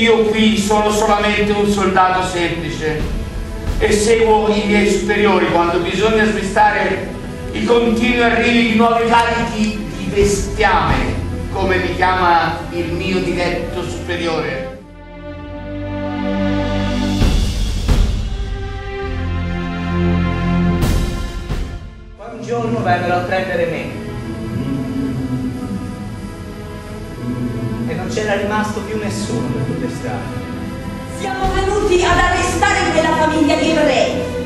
io qui sono solamente un soldato semplice e seguo i miei superiori quando bisogna smistare i continui arrivi di nuovi carichi di bestiame, come mi chiama il mio diretto superiore. Poi un giorno vennero a prendere me e non c'era rimasto più nessuno per protestare. Siamo venuti ad arrestare quella famiglia di ebrei